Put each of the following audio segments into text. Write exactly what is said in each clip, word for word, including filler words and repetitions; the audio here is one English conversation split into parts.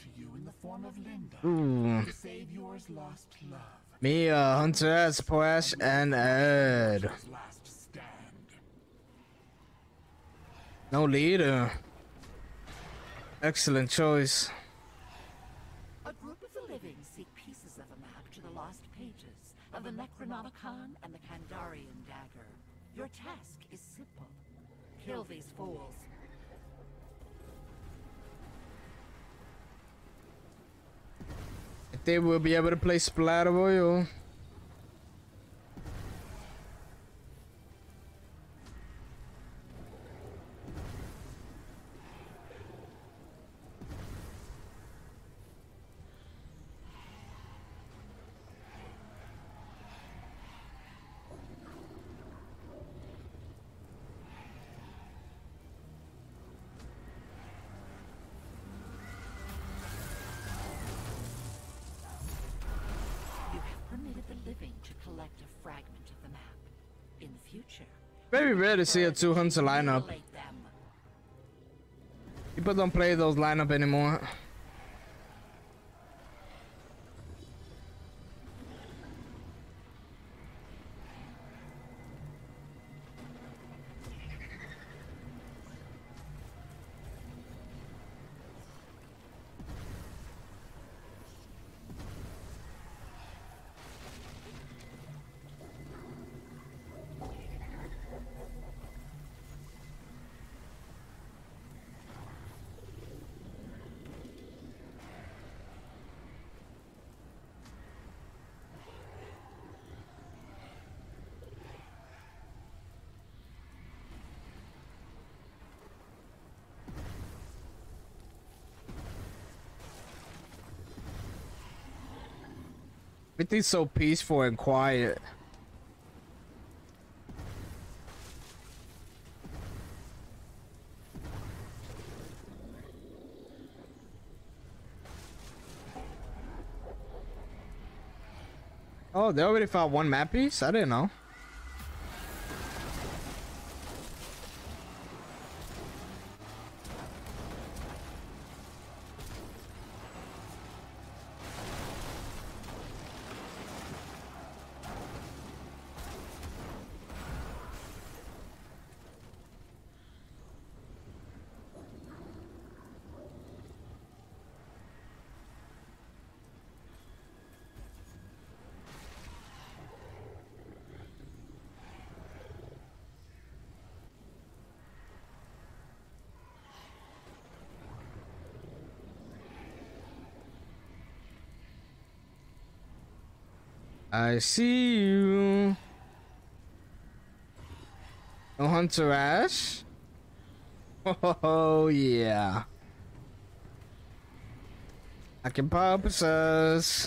to you in the form of Linda. Ooh. To save yours lost love. Me, uh, Hunter, Splash, and Ed. Last stand. No leader. Excellent choice. A group of the living seek pieces of a map to the lost pages of the Necronomicon and the Kandarian dagger. Your task is simple. Kill these fools. I think we'll be able to play Splatter Royale. Very rare to see a two hunter lineup. People don't play those lineup anymore. Everything's so peaceful and quiet. Oh, they already found one map piece? I didn't know. I see you. No Hunter Ash. Oh yeah. I can purposes.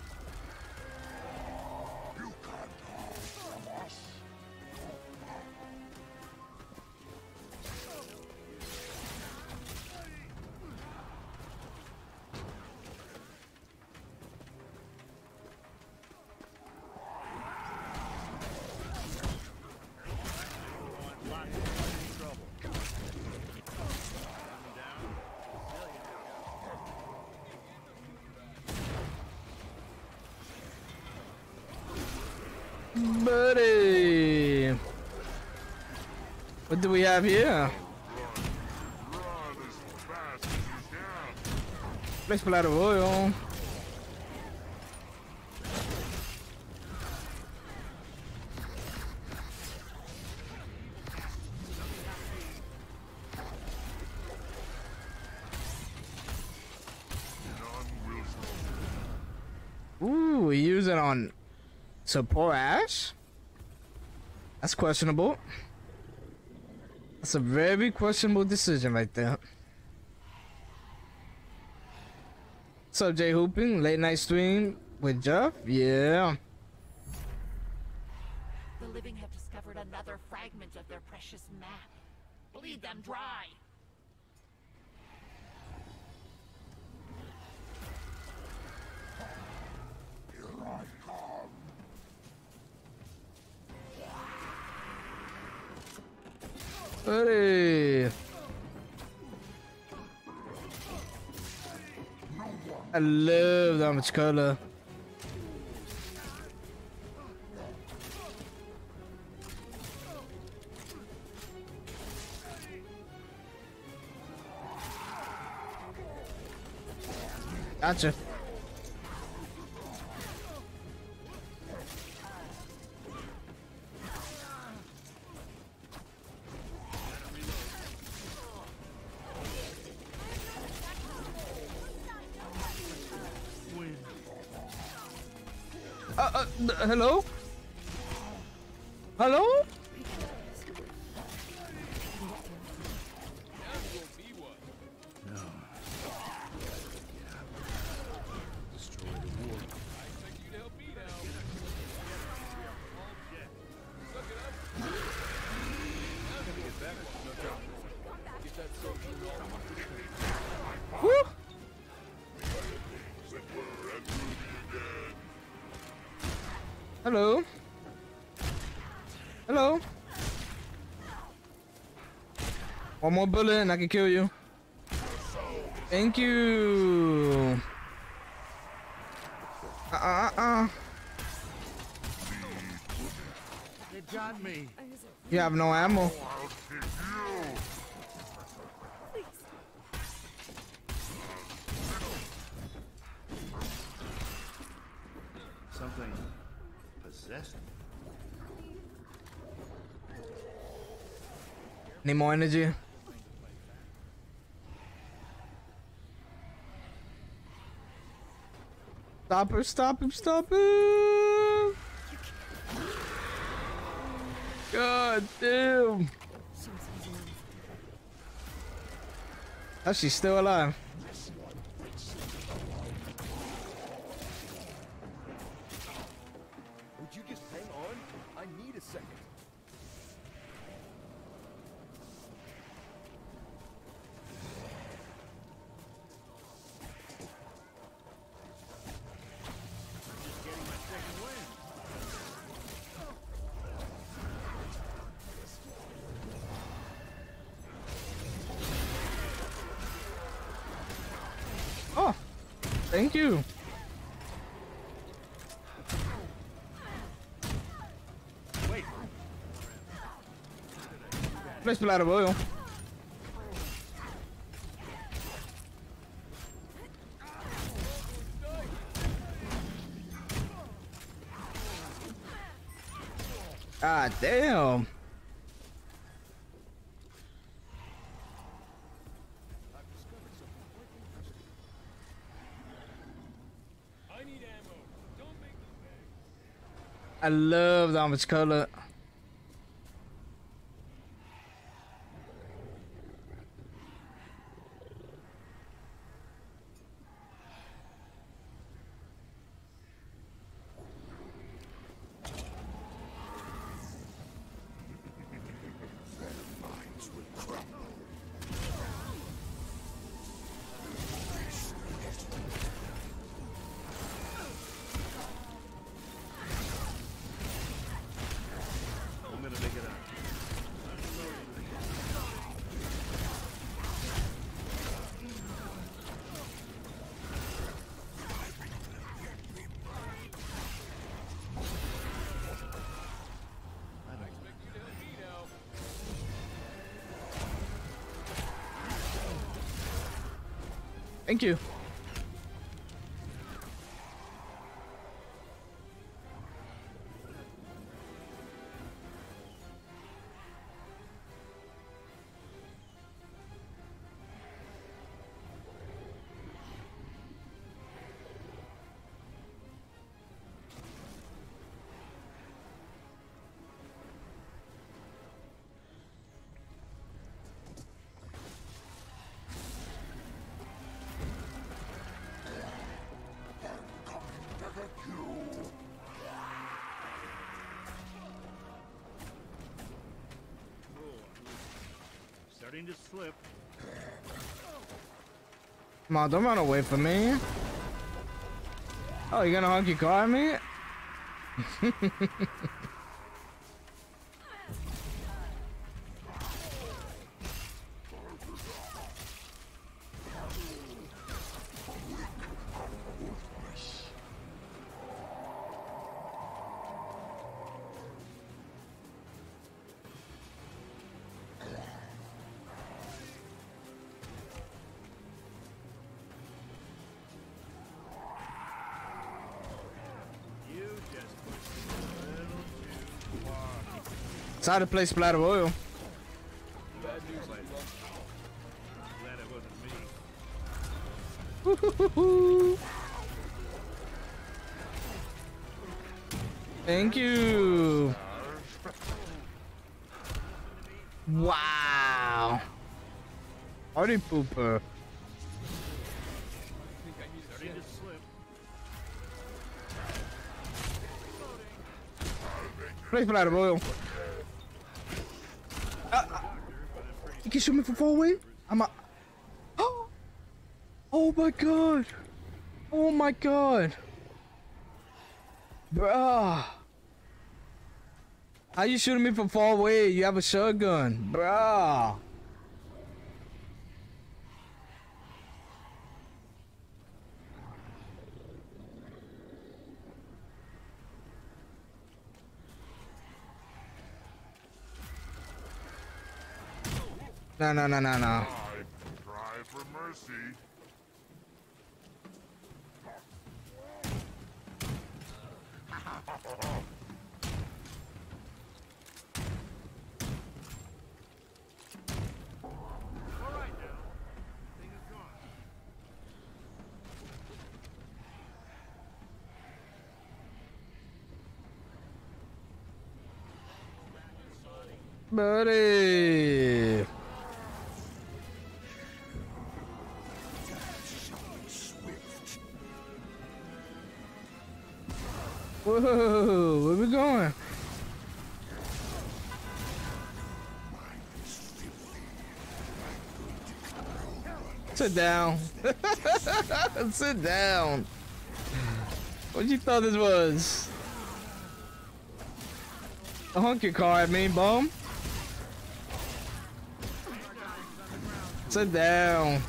Buddy, what do we have here? Let's play the royal. Ooh, we use it on support Ash? That's questionable. That's a very questionable decision right there. What's up, Jay Hooping? Late night stream with Jeff? Yeah. The living have discovered another fragment of their precious map. Bleed them dry. Here I come. Buddy. No I love that much color. Gotcha. Uh, uh, hello? Hello? Woo! Hello? Hello? One more bullet and I can kill you. Thank you. Uh uh uh. They got me. You have no ammo. Something possessed me. Need more energy? Stop her, stop him, stop him! God damn! Oh, she's still alive. Would you just hang on? I need a second. Just getting my second wind. Oh, thank you. Wait. Let's play out of oil. Ah, damn. I need ammo. Don't make me beg. I love that much color. Minds would crumble. I'm gonna make it out. I don't expect you to help me now. Thank you. Starting to slip. Come on, don't run away from me. Oh, you gonna honky car at me? It's hard to play splatter oil. Bad news, Lila. Glad it wasn't me. Woo-hoo-hoo-hoo. Thank you. Wow. Party pooper. Starting to slip. Play splatter oil. Uh, uh, you can shoot me from far away? I'm a. Oh! Oh my god! Oh my god! Bruh! How you shooting me from far away? You have a shotgun, bruh! No, no, no, no, no. I cry for mercy. All right now. Thing is gone. Buddy! Whoa, where we going? Sit down. Sit down. What you thought this was? A hunky car, I mean, bum. Sit down.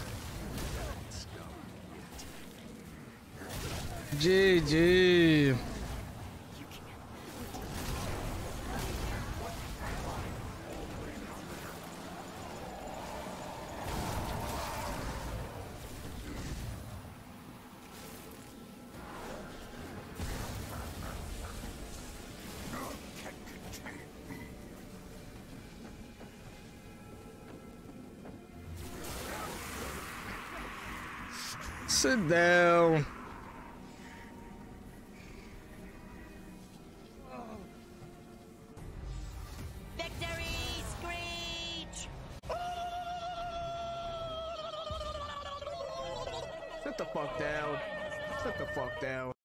G G. Sit down. Victory screech! Sit the fuck down. Sit the fuck down.